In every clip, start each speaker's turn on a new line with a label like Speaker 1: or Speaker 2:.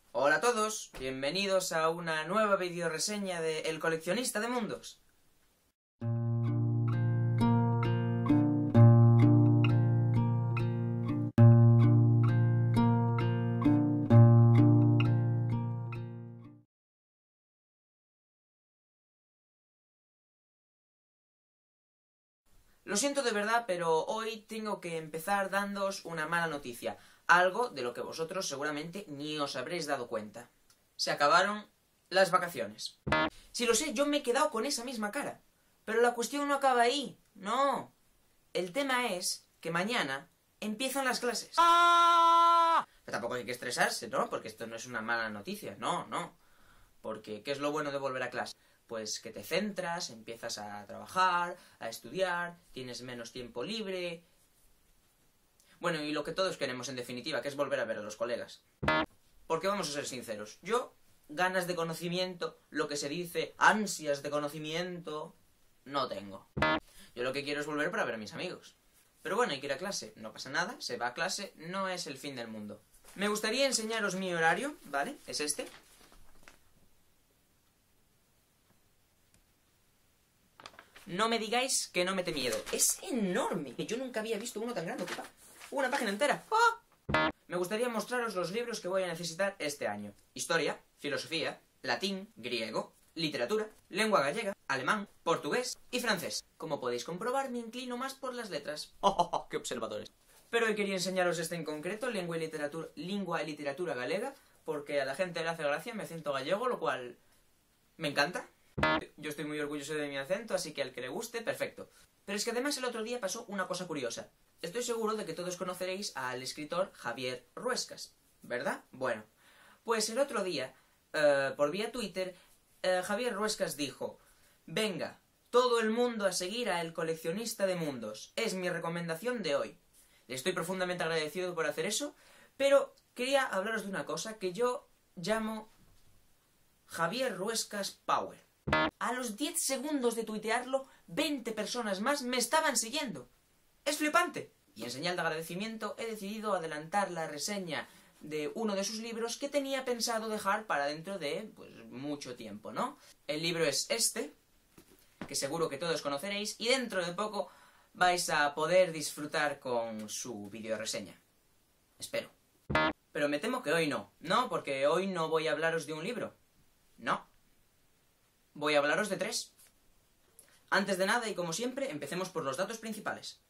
Speaker 1: Hola a todos, bienvenidos a una nueva videoreseña de El Coleccionista de Mundos. Lo siento de verdad, pero hoy tengo que empezar dándoos una mala noticia. Algo de lo que vosotros seguramente ni os habréis dado cuenta. Se acabaron las vacaciones. Si lo sé, yo me he quedado con esa misma cara. Pero la cuestión no acaba ahí. No. El tema es que mañana empiezan las clases. Pero tampoco hay que estresarse, ¿no? Porque esto no es una mala noticia. No. Porque, ¿qué es lo bueno de volver a clase? Pues que te centras, empiezas a trabajar, a estudiar, tienes menos tiempo libre. Bueno, y lo que todos queremos en definitiva, que es volver a ver a los colegas. Porque vamos a ser sinceros, yo, ganas de conocimiento, lo que se dice, ansias de conocimiento, no tengo. Yo lo que quiero es volver para ver a mis amigos. Pero bueno, hay que ir a clase, no pasa nada, se va a clase, no es el fin del mundo. Me gustaría enseñaros mi horario, ¿vale? Es este. No me digáis que no mete miedo. Es enorme. Yo nunca había visto uno tan grande. Una página entera. ¡Oh! Me gustaría mostraros los libros que voy a necesitar este año. Historia, filosofía, latín, griego, literatura, lengua gallega, alemán, portugués y francés. Como podéis comprobar, me inclino más por las letras. ¡Oh! ¡Qué observadores! Pero hoy quería enseñaros este en concreto, lengua y literatura galega, porque a la gente le hace gracia mi acento gallego, lo cual me encanta. Yo estoy muy orgulloso de mi acento, así que al que le guste, perfecto. Pero es que además el otro día pasó una cosa curiosa. Estoy seguro de que todos conoceréis al escritor Javier Ruescas, ¿verdad? Bueno, pues el otro día, por vía Twitter, Javier Ruescas dijo: venga, todo el mundo a seguir a El Coleccionista de Mundos. Es mi recomendación de hoy. Le estoy profundamente agradecido por hacer eso, pero quería hablaros de una cosa que yo llamo Javier Ruescas Power. A los 10 segundos de tuitearlo, 20 personas más me estaban siguiendo. ¡Es flipante! Y en señal de agradecimiento he decidido adelantar la reseña de uno de sus libros que tenía pensado dejar para dentro de, pues, mucho tiempo, ¿no? El libro es este, que seguro que todos conoceréis, y dentro de poco vais a poder disfrutar con su videoreseña. Espero. Pero me temo que hoy no. No, porque hoy no voy a hablaros de un libro. No. Voy a hablaros de 3. Antes de nada, y como siempre, empecemos por los datos principales.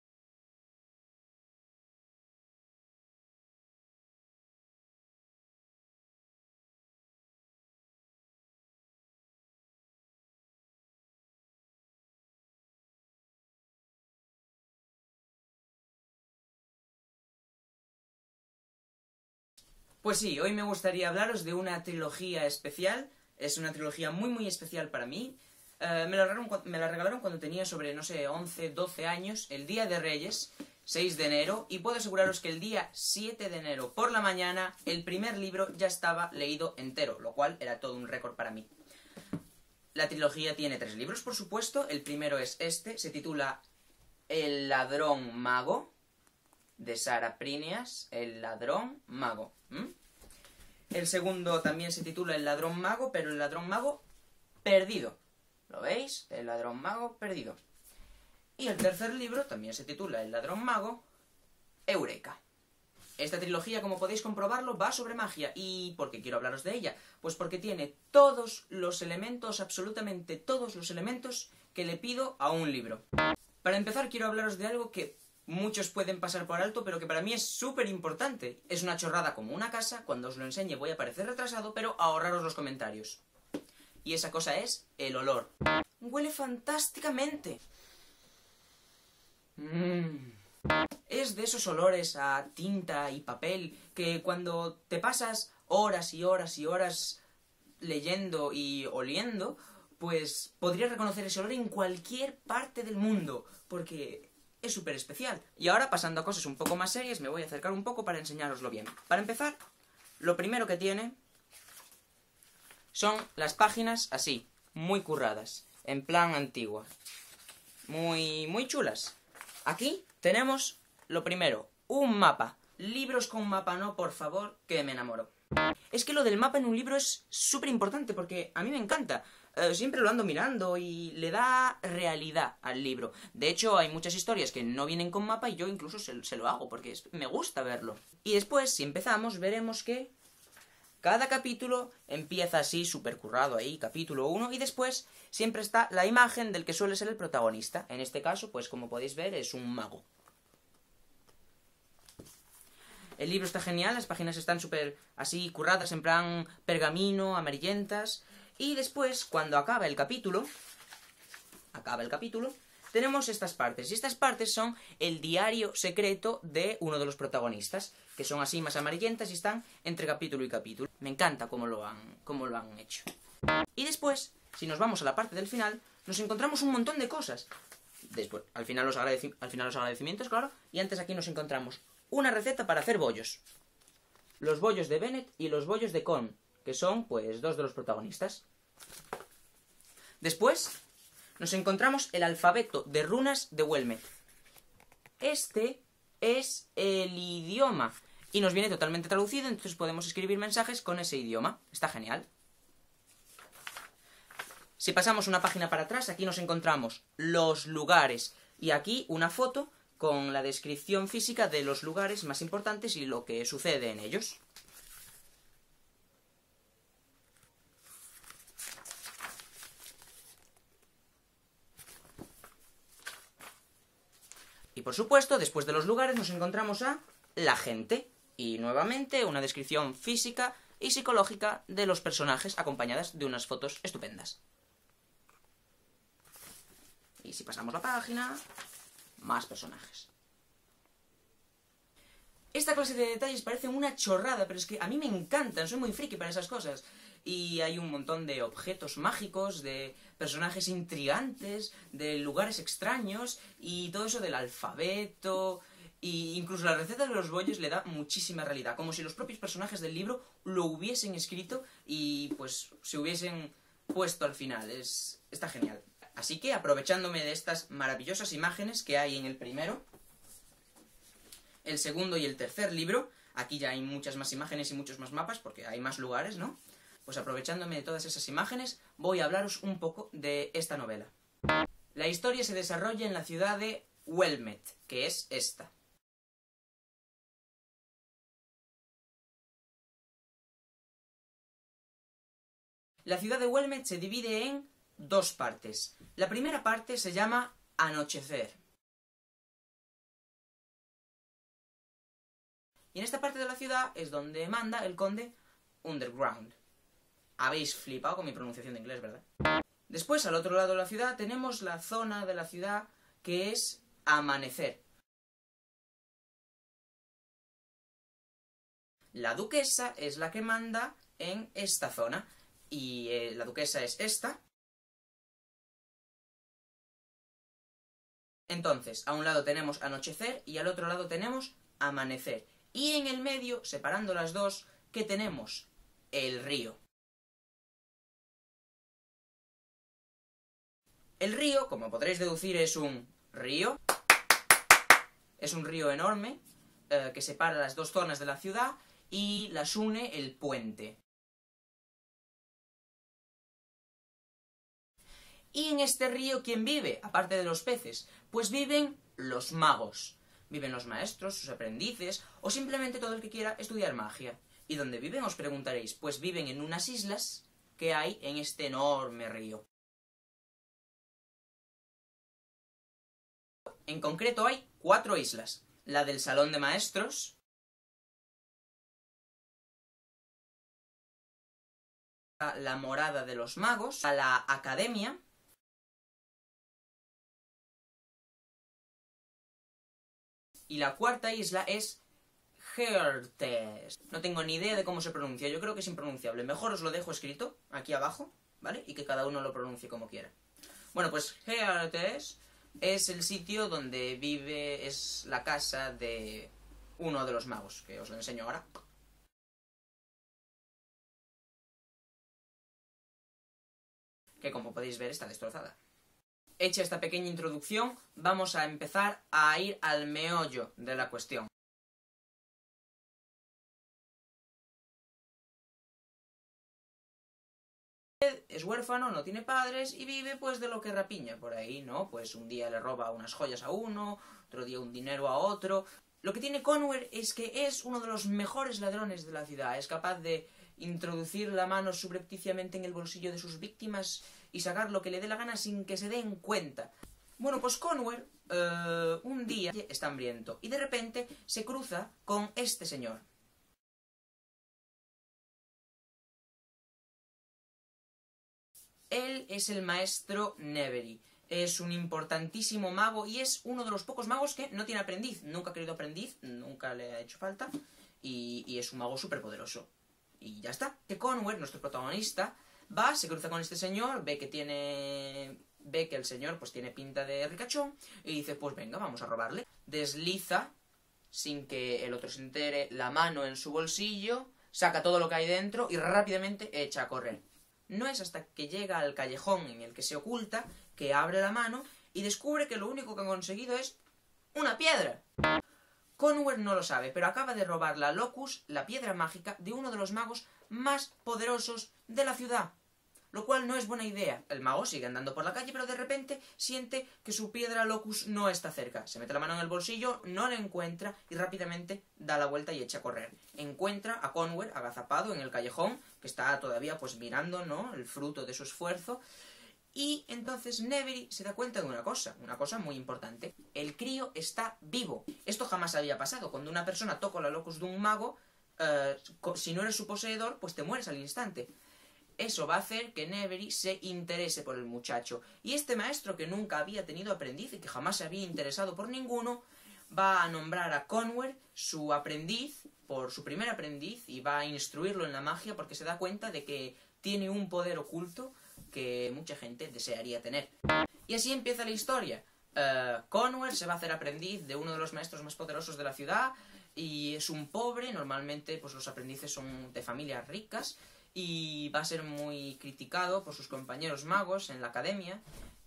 Speaker 1: Pues sí, hoy me gustaría hablaros de una trilogía especial. Es una trilogía muy especial para mí. Me la regalaron cuando tenía sobre, no sé, 11, 12 años, el día de Reyes, 6 de enero, y puedo aseguraros que el día 7 de enero por la mañana el primer libro ya estaba leído entero, lo cual era todo un récord para mí. La trilogía tiene 3 libros, por supuesto. El primero es este, se titula El ladrón mago, de Sara Prinias, El ladrón mago. El segundo también se titula El ladrón mago, pero El ladrón mago perdido. ¿Lo veis? El ladrón mago perdido. Y el tercer libro también se titula El ladrón mago, Eureka. Esta trilogía, como podéis comprobarlo, va sobre magia. ¿Y por qué quiero hablaros de ella? Pues porque tiene todos los elementos, absolutamente todos los elementos que le pido a un libro. Para empezar, quiero hablaros de algo que muchos pueden pasar por alto, pero que para mí es súper importante. Es una chorrada como una casa, cuando os lo enseñe voy a parecer retrasado, pero ahorraros los comentarios. Y esa cosa es el olor. Huele fantásticamente. Es de esos olores a tinta y papel que cuando te pasas horas y horas y horas leyendo y oliendo, pues podrías reconocer ese olor en cualquier parte del mundo, porque es súper especial. Y ahora, pasando a cosas un poco más serias, me voy a acercar un poco para enseñároslo bien. Para empezar, lo primero que tiene son las páginas así, muy curradas, en plan antigua. Muy chulas. Aquí tenemos lo primero, un mapa. Libros con mapa no, por favor, que me enamoro. Es que lo del mapa en un libro es súper importante porque a mí me encanta. Siempre lo ando mirando y le da realidad al libro. De hecho, hay muchas historias que no vienen con mapa y yo incluso se lo hago porque me gusta verlo. Y después, si empezamos, veremos que cada capítulo empieza así, súper currado ahí, capítulo 1, y después siempre está la imagen del que suele ser el protagonista. En este caso, pues como podéis ver, es un mago. El libro está genial, las páginas están súper así curradas, en plan pergamino, amarillentas. Y después, cuando acaba el capítulo, tenemos estas partes. Y estas partes son el diario secreto de uno de los protagonistas, que son así más amarillentas y están entre capítulo y capítulo. Me encanta cómo lo han hecho. Y después, si nos vamos a la parte del final, nos encontramos un montón de cosas. Después, al final los agradecimientos, claro. Y antes aquí nos encontramos una receta para hacer bollos. Los bollos de Bennett y los bollos de Con, que son, pues, dos de los protagonistas. Después, nos encontramos el alfabeto de runas de Wilmette. Este es el idioma. Y nos viene totalmente traducido, entonces podemos escribir mensajes con ese idioma. Está genial. Si pasamos una página para atrás, aquí nos encontramos los lugares. Y aquí una foto con la descripción física de los lugares más importantes y lo que sucede en ellos. Y por supuesto, después de los lugares nos encontramos a la gente. Y nuevamente una descripción física y psicológica de los personajes acompañadas de unas fotos estupendas. Y si pasamos la página, más personajes. Esta clase de detalles parecen una chorrada, pero es que a mí me encantan, soy muy friki para esas cosas. Y hay un montón de objetos mágicos, de personajes intrigantes, de lugares extraños, y todo eso del alfabeto. Y incluso la receta de los bollos le da muchísima realidad, como si los propios personajes del libro lo hubiesen escrito y pues se hubiesen puesto al final. Está genial. Así que, aprovechándome de estas maravillosas imágenes que hay en el primero, el segundo y el tercer libro, aquí ya hay muchas más imágenes y muchos más mapas, porque hay más lugares, ¿no? Pues aprovechándome de todas esas imágenes, voy a hablaros un poco de esta novela. La historia se desarrolla en la ciudad de Wilmette, que es esta. La ciudad de Wilmette se divide en dos partes. La primera parte se llama Anochecer. Y en esta parte de la ciudad es donde manda el conde Underground. Habéis flipado con mi pronunciación de inglés, ¿verdad? Después, al otro lado de la ciudad, tenemos la zona de la ciudad que es Amanecer. La duquesa es la que manda en esta zona. Y la duquesa es esta. Entonces, a un lado tenemos Anochecer y al otro lado tenemos Amanecer. Y en el medio, separando las dos, ¿qué tenemos? El río. El río, como podréis deducir, es un río. Es un río enorme que separa las dos zonas de la ciudad y las une el puente. Y en este río, ¿quién vive? Aparte de los peces, pues viven los magos. Viven los maestros, sus aprendices, o simplemente todo el que quiera estudiar magia. ¿Y dónde viven? Os preguntaréis. Pues viven en unas islas que hay en este enorme río. En concreto hay 4 islas. La del Salón de Maestros, la Morada de los Magos, la Academia, y la cuarta isla es Heartes. No tengo ni idea de cómo se pronuncia, yo creo que es impronunciable. Mejor os lo dejo escrito, aquí abajo, ¿vale? Y que cada uno lo pronuncie como quiera. Bueno, pues Heartes es el sitio donde vive, es la casa de uno de los magos, que os lo enseño ahora. Que como podéis ver está destrozada. Hecha esta pequeña introducción, vamos a empezar a ir al meollo de la cuestión. Es huérfano, no tiene padres y vive pues de lo que rapiña por ahí, ¿no? Pues un día le roba unas joyas a uno, otro día un dinero a otro. Lo que tiene Conware es que es uno de los mejores ladrones de la ciudad. Es capaz de introducir la mano subrepticiamente en el bolsillo de sus víctimas y sacar lo que le dé la gana sin que se den cuenta. Bueno, pues Conware un día está hambriento y de repente se cruza con este señor. Él es el maestro Nevery. Es un importantísimo mago y es uno de los pocos magos que no tiene aprendiz. Nunca ha querido aprendiz, nunca le ha hecho falta y es un mago súper poderoso. Y ya está. Que Conware, nuestro protagonista, va, se cruza con este señor, ve que el señor pues tiene pinta de ricachón y dice, pues venga, vamos a robarle. Desliza, sin que el otro se entere, la mano en su bolsillo, saca todo lo que hay dentro y rápidamente echa a correr. No es hasta que llega al callejón en el que se oculta que abre la mano y descubre que lo único que ha conseguido es una piedra. Conware no lo sabe, pero acaba de robar la Locus, la piedra mágica, de uno de los magos más poderosos de la ciudad. Lo cual no es buena idea. El mago sigue andando por la calle, pero de repente siente que su piedra Locus no está cerca. Se mete la mano en el bolsillo, no la encuentra y rápidamente da la vuelta y echa a correr. Encuentra a Conware agazapado en el callejón, que está todavía pues mirando, ¿no?, el fruto de su esfuerzo. Y entonces Nevery se da cuenta de una cosa muy importante. El crío está vivo. Esto jamás había pasado. Cuando una persona toca la Locus de un mago, si no eres su poseedor, pues te mueres al instante. Eso va a hacer que Nevery se interese por el muchacho. Y este maestro, que nunca había tenido aprendiz y que jamás se había interesado por ninguno, va a nombrar a Conware su aprendiz, por su primer aprendiz, y va a instruirlo en la magia porque se da cuenta de que tiene un poder oculto que mucha gente desearía tener. Y así empieza la historia. Conware se va a hacer aprendiz de uno de los maestros más poderosos de la ciudad y es un pobre. Normalmente pues los aprendices son de familias ricas y va a ser muy criticado por sus compañeros magos en la academia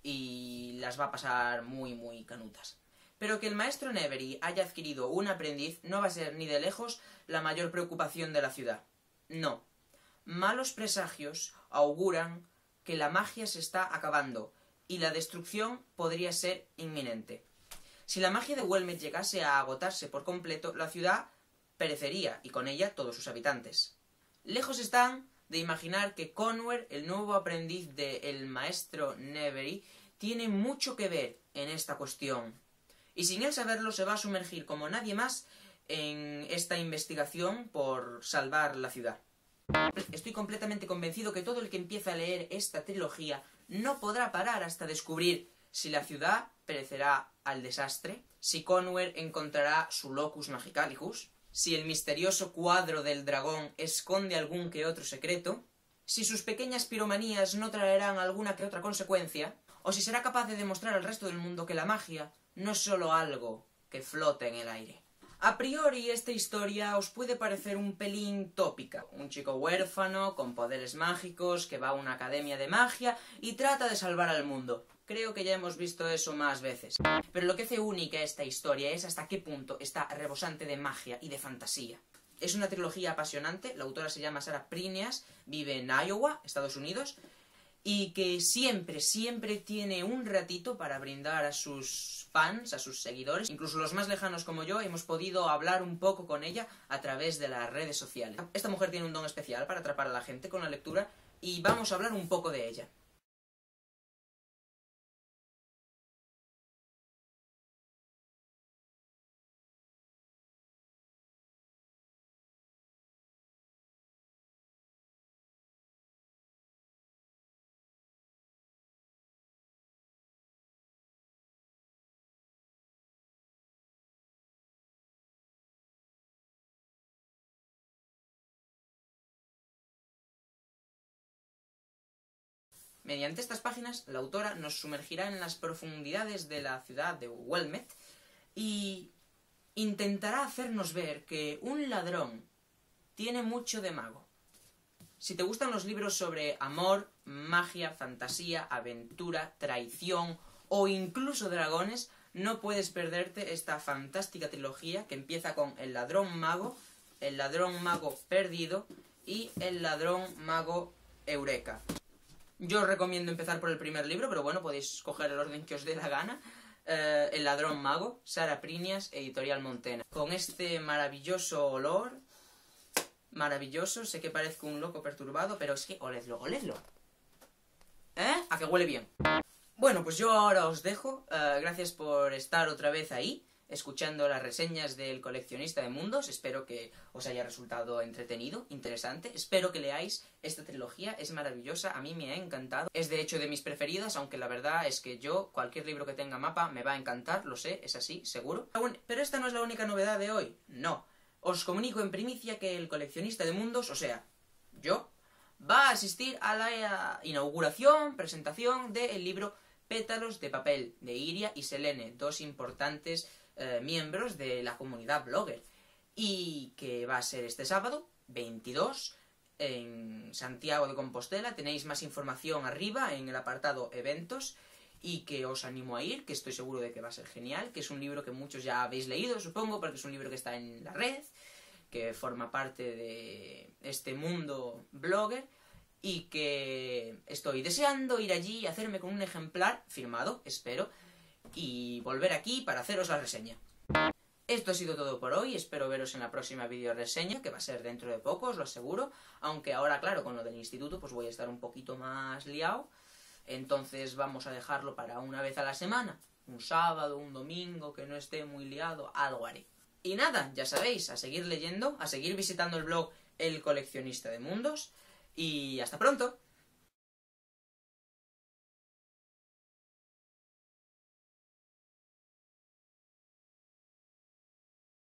Speaker 1: y las va a pasar muy canutas. Pero que el maestro Nevery haya adquirido un aprendiz no va a ser ni de lejos la mayor preocupación de la ciudad. No. Malos presagios auguran que la magia se está acabando y la destrucción podría ser inminente. Si la magia de Wellmette llegase a agotarse por completo, la ciudad perecería y con ella todos sus habitantes. Lejos están de imaginar que Conware, el nuevo aprendiz del maestro Nevery, tiene mucho que ver en esta cuestión. Y sin él saberlo se va a sumergir como nadie más en esta investigación por salvar la ciudad. Estoy completamente convencido que todo el que empieza a leer esta trilogía no podrá parar hasta descubrir si la ciudad perecerá al desastre, si Conware encontrará su Locus Magicalicus, si el misterioso cuadro del dragón esconde algún que otro secreto, si sus pequeñas piromanías no traerán alguna que otra consecuencia, o si será capaz de demostrar al resto del mundo que la magia no es solo algo que flota en el aire. A priori, esta historia os puede parecer un pelín tópica. Un chico huérfano, con poderes mágicos, que va a una academia de magia y trata de salvar al mundo. Creo que ya hemos visto eso más veces. Pero lo que hace única esta historia es hasta qué punto está rebosante de magia y de fantasía. Es una trilogía apasionante, la autora se llama Sarah Prineas, vive en Iowa, Estados Unidos, y que siempre tiene un ratito para brindar a sus fans, a sus seguidores, incluso los más lejanos como yo, hemos podido hablar un poco con ella a través de las redes sociales. Esta mujer tiene un don especial para atrapar a la gente con la lectura y vamos a hablar un poco de ella. Mediante estas páginas, la autora nos sumergirá en las profundidades de la ciudad de Wellmette y intentará hacernos ver que un ladrón tiene mucho de mago. Si te gustan los libros sobre amor, magia, fantasía, aventura, traición o incluso dragones, no puedes perderte esta fantástica trilogía que empieza con el ladrón mago perdido y el ladrón mago Eureka. Yo os recomiendo empezar por el primer libro, pero bueno, podéis coger el orden que os dé la gana. El ladrón mago, Sara Prinias, editorial Montena. Con este maravilloso olor, maravilloso, sé que parezco un loco perturbado, pero es que oledlo, oledlo. A que huele bien. Bueno, pues yo ahora os dejo. Gracias por estar otra vez ahí, escuchando las reseñas del coleccionista de mundos. Espero que os haya resultado entretenido, interesante. Espero que leáis esta trilogía, es maravillosa, a mí me ha encantado. Es de hecho de mis preferidas, aunque la verdad es que yo, cualquier libro que tenga mapa, me va a encantar, lo sé, es así, seguro. Pero esta no es la única novedad de hoy, no. Os comunico en primicia que el coleccionista de mundos, o sea, yo, va a asistir a la inauguración, presentación del libro Pétalos de papel, de Iria y Selene, dos importantes miembros de la comunidad blogger, y que va a ser este sábado 22 en Santiago de Compostela. Tenéis más información arriba en el apartado eventos, y que os animo a ir, que estoy seguro de que va a ser genial, que es un libro que muchos ya habéis leído, supongo, porque es un libro que está en la red, que forma parte de este mundo blogger, y que estoy deseando ir allí y hacerme con un ejemplar firmado, espero, y volver aquí para haceros la reseña. Esto ha sido todo por hoy, espero veros en la próxima video reseña, que va a ser dentro de poco, os lo aseguro, aunque ahora, claro, con lo del instituto, pues voy a estar un poquito más liado, entonces vamos a dejarlo para una vez a la semana, un sábado, un domingo, que no esté muy liado, algo haré. Y nada, ya sabéis, a seguir leyendo, a seguir visitando el blog El Coleccionista de Mundos, y hasta pronto.